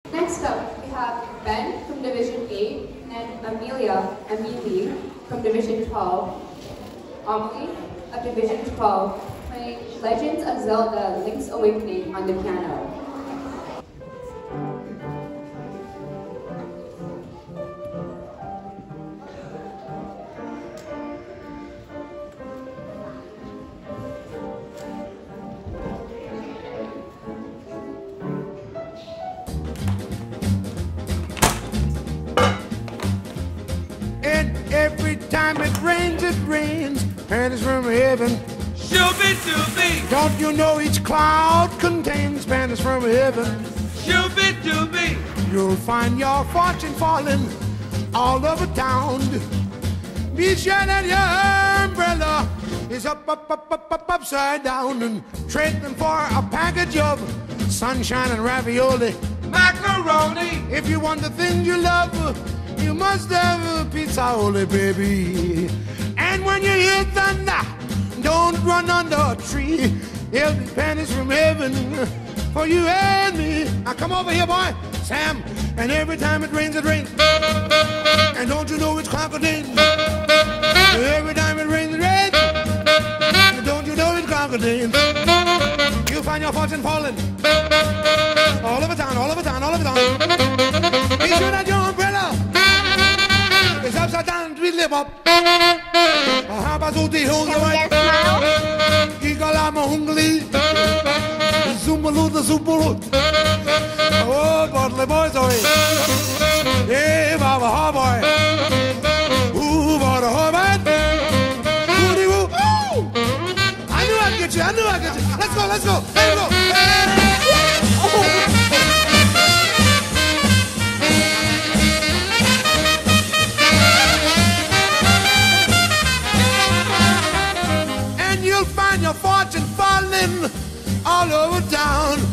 Next up, we have Ben from Division 8 and Amelie from Division 12. Amelie of Division 12 playing Legends of Zelda Link's Awakening on the piano. Every time it rains, pennies from heaven. Shooby-dooby, Don't you know each cloud contains pennies from heaven? shooby-dooby, You'll find your fortune falling all over town. Be sure that your umbrella is upside down, and trade them for a package of sunshine and ravioli. macaroni, If you want the things you love, you must have a pizza, holy baby. And when you hear thunder, don't run under a tree. There'll be pennies from heaven for you and me. Now come over here, boy, Sam. And every time it rains, it rains. And don't you know it's crocodile? Every time it rains, it rains. And don't you know it's crocodile? You'll find your fortune falling all over town, all over town, all over town. Be sure that your umbrella is upside down, tweedle up. Habazuti Hungary, Gigalama Hungary, Zumbalu the Zumbalut. Oh, Bodley boys, oh, hey, Baba Harboy. Ooh, Baba Harboy. Woody woo. Ooh! I knew I'd get you, I knew I'd get you. Let's go, let's go, let's go. And you'll find your fortune falling all over town.